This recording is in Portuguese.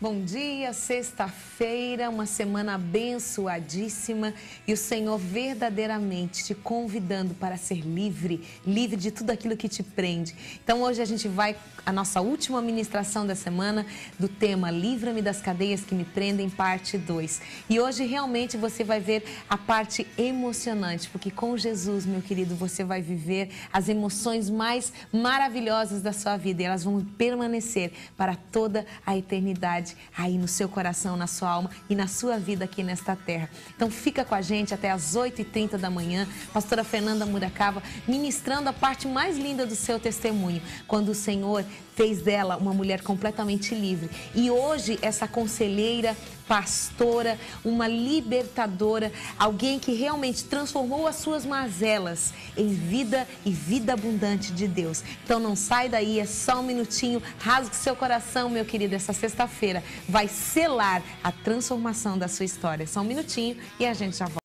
Bom dia, sexta-feira, uma semana abençoadíssima e o Senhor verdadeiramente te convidando para ser livre, livre de tudo aquilo que te prende. Então hoje a gente vai a nossa última ministração da semana do tema Livra-me das cadeias que me prendem, parte 2. E hoje realmente você vai ver a parte emocionante, porque com Jesus, meu querido, você vai viver as emoções mais maravilhosas da sua vida e elas vão permanecer para toda a eternidade aí no seu coração, na sua alma e na sua vida aqui nesta terra. Então fica com a gente até às 8h30 da manhã, pastora Fernanda Muracava, ministrando a parte mais linda do seu testemunho, quando o Senhor fez dela uma mulher completamente livre. E hoje essa conselheira, pastora, uma libertadora, alguém que realmente transformou as suas mazelas em vida e vida abundante de Deus. Então não sai daí, é só um minutinho, rasgue seu coração, meu querido, essa sexta-feira vai selar a transformação da sua história. Só um minutinho e a gente já volta.